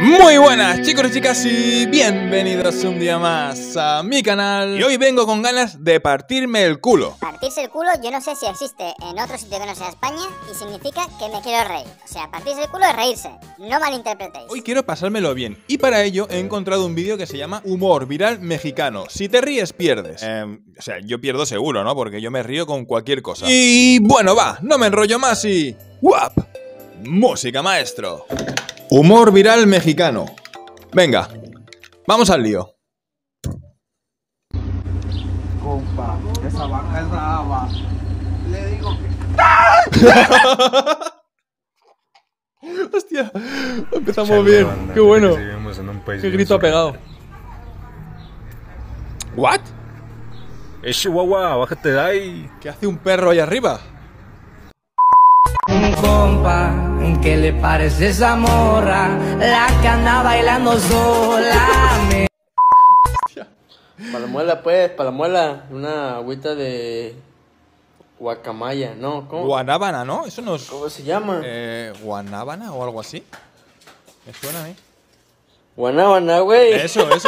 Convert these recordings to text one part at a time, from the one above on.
Muy buenas chicos y chicas y bienvenidos un día más a mi canal. Y hoy vengo con ganas de partirme el culo. Partirse el culo yo no sé si existe en otro sitio que no sea España y significa que me quiero reír. O sea, partirse el culo es reírse, no malinterpretéis. Hoy quiero pasármelo bien y para ello he encontrado un vídeo que se llama Humor Viral Mexicano. Si te ríes, pierdes. O sea, yo pierdo seguro, ¿no? Porque yo me río con cualquier cosa. Y bueno, va, no me enrollo más y... ¡Guap! Música, maestro. Humor viral mexicano. Venga, vamos al lío. Compa, esa vaca es brava. Le digo que... Hostia, empezamos bien. Qué bueno. Qué grito ha pegado. ¿What? Chihuahua, bájate de ahí. ¿Qué hace un perro ahí arriba? Un compa, ¿qué le parece esa morra? La que anda bailando sola. Para la muela, pues, para la muela. Una agüita de guacamaya, ¿no? ¿Cómo? Guanábana, ¿no? Eso no es... ¿Cómo se llama? ¿Guanábana o algo así? Me suena a mí. Guanábana, güey. Eso, ¿ves?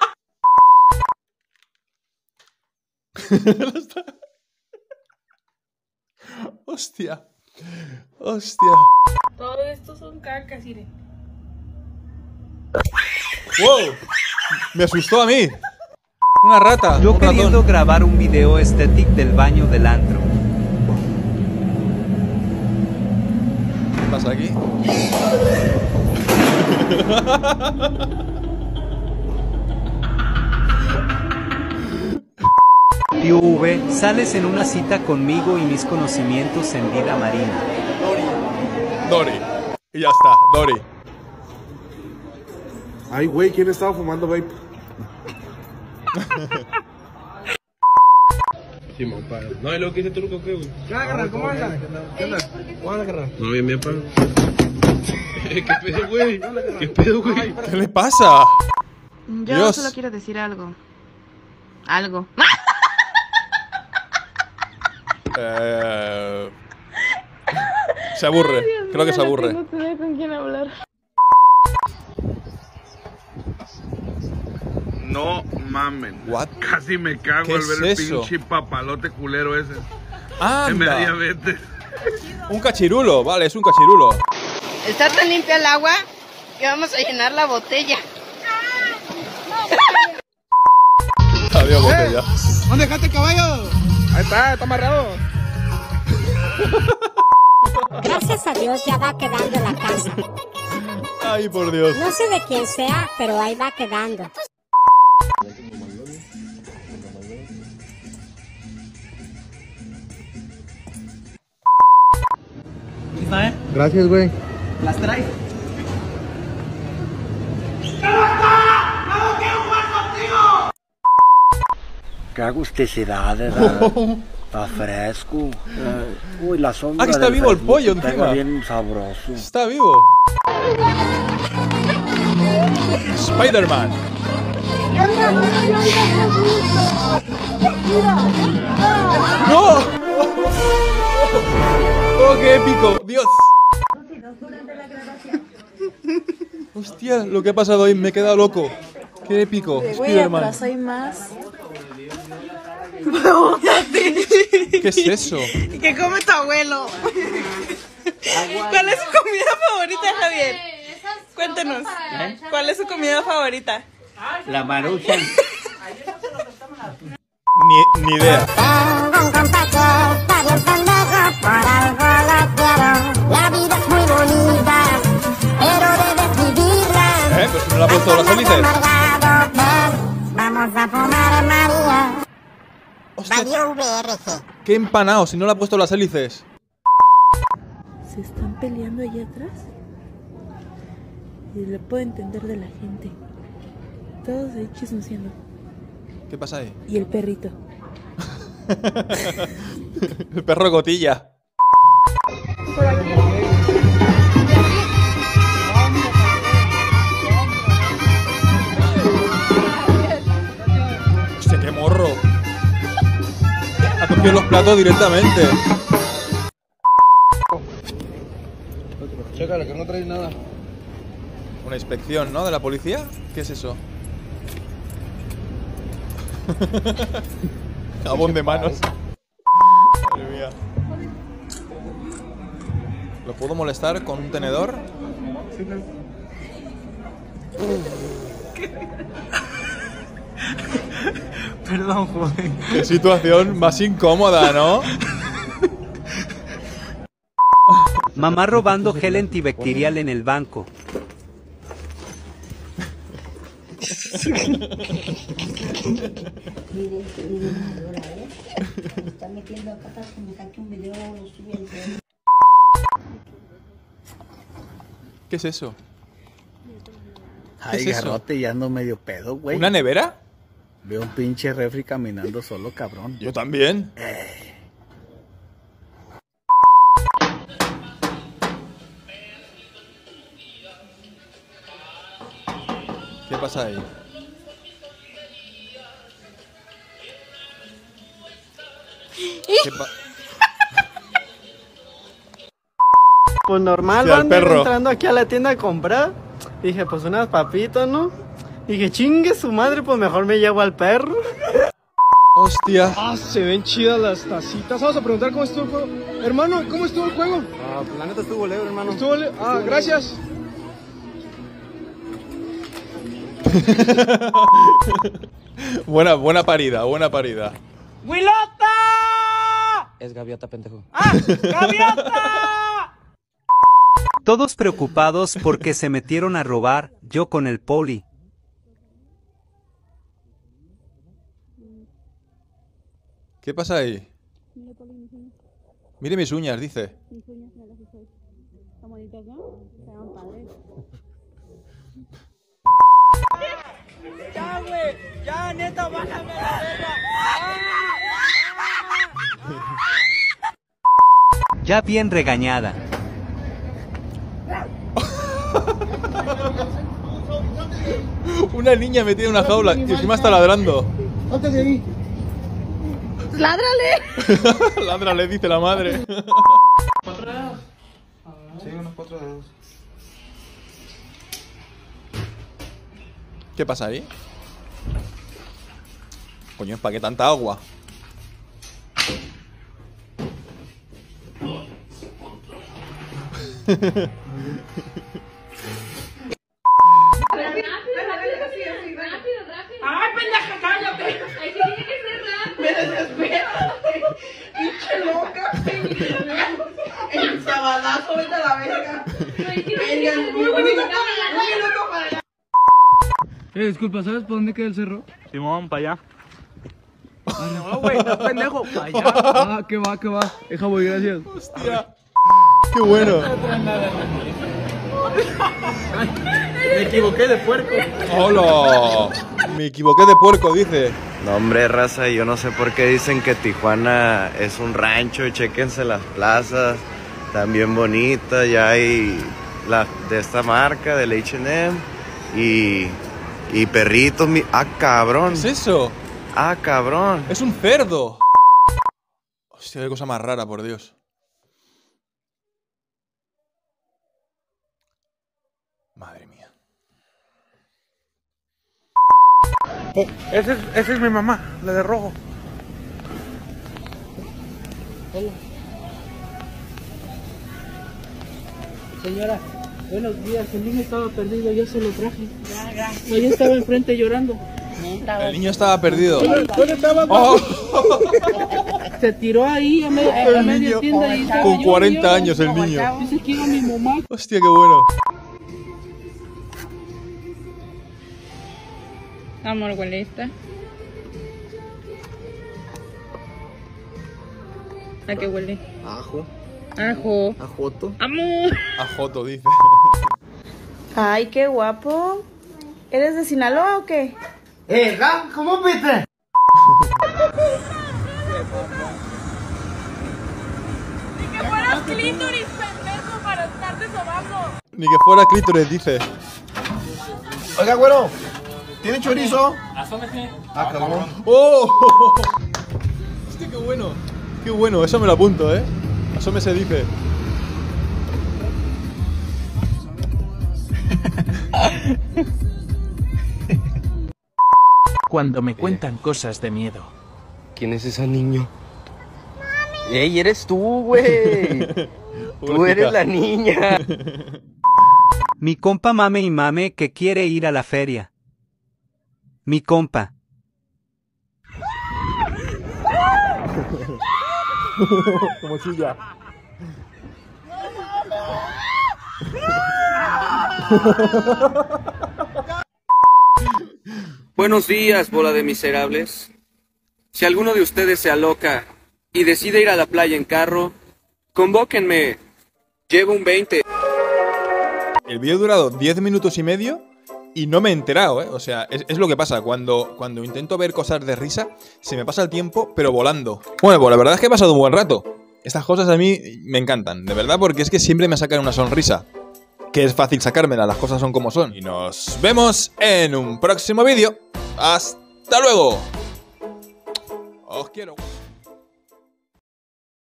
Hostia. Hostia. Todo esto son cacas, Irene. ¡Wow! Me asustó a mí. Una rata. Yo un queriendo ratón. grabar un video estético del baño del antro. ¿Qué pasa aquí? Tío V, sales en una cita conmigo y mis conocimientos en vida marina. Dory. Y ya está, Dory. Ay, güey, ¿quién estaba fumando vape? Simón, pa. No, ¿y lo que dice tú, qué, güey? ¿Qué onda, carnal? ¿Cómo andas? ¿Qué onda? ¿Cómo andas, carnal? No, bien, pa. ¿Qué pedo, güey? ¿Qué pedo, güey? ¿Qué le pasa? Yo Dios. solo quiero decir algo. Algo. Se aburre. Creo que se aburre. No tengo con quién hablar. No mamen. What? Casi me cago ¿Qué al es ver el eso? pinche papalote culero ese. Que me da ¡Anda! diabetes. Un cachirulo, vale, es un cachirulo. Está tan limpia el agua que vamos a llenar la botella. Adiós, botella. ¿Dónde dejaste el caballo? Ahí está amarrado. Gracias a Dios ya va quedando la casa. Ay, por Dios. No sé de quién sea, pero ahí va quedando. Gracias, güey. ¿Las traes? Qué agusticidad, está fresco. Uy, la sombra. Ah, que está del vivo el fresnito pollo pega encima. bien sabroso. Está vivo. Spider-Man. ¡No! ¡Oh, qué épico! ¡Dios! Hostia, lo que ha pasado ahí, me he quedado loco. ¡Qué épico! Spider-Man. Soy más. ¿Qué es eso? ¿Qué come tu abuelo? ¿Cuál es su comida favorita, Javier? Cuéntanos. ¿Cuál es su comida favorita? La marucha. Ni idea. Tengo un contacto, está bien pendejo, por algo lo quiero. La vida es muy bonita, pero debes vivirla. Pues no le ha puesto las hélices. Amargado, ven, vamos a fumar María. Hostia, Radio VRG. qué empanado, si no le ha puesto las hélices. ¿Se están peleando allá atrás? Y le puedo entender de la gente. Todos ahí chismoseando. ¿Qué pasa ahí? Y el perrito. El perro Gotilla. Hostia, qué morro. Ha cogido los platos directamente. Chécale, que no traes nada. Una inspección, ¿no? ¿De la policía? ¿Qué es eso? Jabón de manos. Madre mía. ¿Lo puedo molestar con un tenedor? Perdón, joven. Qué situación más incómoda, ¿no? Mamá robando gel antibacterial en el banco. ¿Qué es eso? Ay, ¿Qué es eso? garrote, ya ando medio pedo, güey. ¿Una nevera? Veo un pinche refri caminando solo, cabrón. Yo también. ¿Qué pasa ahí? Pues normal, Sí, al van perro. entrando aquí a la tienda a comprar. Dije, pues unas papitas, ¿no? Dije, chingue su madre, pues mejor me llevo al perro. Hostia. Ah, se ven chidas las tacitas. Vamos a preguntar cómo estuvo el juego. Hermano, ¿cómo estuvo el juego? Ah, pues la neta estuvo leve, hermano. Estuvo leve. Ah, gracias. Buena parida, buena parida. ¡Wilota! Es gaviota, pendejo. ¡Ah! ¡Gaviota! Todos preocupados porque se metieron a robar, yo con el poli. ¿Qué pasa ahí? Mire mis uñas, dice. Mis uñas me las hice. Están bonitas, ¿no? Estaban padres. ¡Ya, güey! ¡Ya, neta, bájame la verga! Ya bien regañada. Una niña metida en una jaula y encima está ladrando. Antes de ahí. ¡Ládrale! Ládrale, dice la madre. 4 dedos. Sí, unos 4 dedos. ¿Qué pasa ahí? Coño, ¿para qué tanta agua? ¡Ay, pendeja, cállate! ¡Ay, sí, tiene que ser rápido! ¡Me desespera! ¡Pinche loca! ¡El sabadazo, vete a la verga! ¡Venga, muy bonito para allá! Disculpa, ¿sabes por dónde queda el cerro? Simón, para allá. No, güey, no pendejo, para allá. Ah, que va. Deja, voy, gracias. Hostia. Qué bueno. Me equivoqué de puerco. ¡Hola! Me equivoqué de puerco, dice. No, hombre, raza, yo no sé por qué dicen que Tijuana es un rancho. Chéquense las plazas, están bien bonitas. Ya hay de esta marca, del H&M. Y perritos. ¡Ah, cabrón! ¿Qué es eso? ¡Ah, cabrón! ¡Es un cerdo! Hostia, qué cosa más rara, por Dios. Madre mía. Oh, esa es mi mamá, la de rojo. Hola. Señora, buenos días. El niño estaba perdido, yo se lo traje. Ya, gracias. No, yo estaba enfrente llorando. El niño estaba perdido. ¿Dónde estaba? ¡Oh! Se tiró ahí a El media niño, tienda y estaba con yo, 40 años el niño. Dice que iba mi mamá. Hostia, qué bueno. Amor, huele esta. ¿A qué huele? Ajo. Ajo. Ajoto. Amor. Ajoto, dice. Ay, qué guapo. ¿Eres de Sinaloa o qué? ¿Cómo viste? ¡Ni que fueras clítoris, pendejo, para estarte sobando! Ni que fuera clítoris, dice. Oiga, güero, ¿tiene chorizo? Asómese. Ah, cabrón. ¡Oh! Hostia, qué bueno. Qué bueno, eso me lo apunto, ¿eh? Asómese, dice. Cuando me cuentan cosas de miedo. ¿Quién es ese niño? ¡Ey, eres tú, güey! Tú eres la niña. Mi compa mame y mame que quiere ir a la feria. Mi compa. Como chilla. Buenos días, bola de miserables. Si alguno de ustedes se aloca y decide ir a la playa en carro, convóquenme. Llevo un 20. El vídeo ha durado 10 minutos y medio y no me he enterado, ¿eh? O sea, es lo que pasa. Cuando intento ver cosas de risa, se me pasa el tiempo, pero volando. Bueno, pues la verdad es que he pasado un buen rato. Estas cosas a mí me encantan, de verdad, porque es que siempre me sacan una sonrisa. Que es fácil sacármela, las cosas son como son. Y nos vemos en un próximo vídeo. ¡Hasta luego! Os quiero.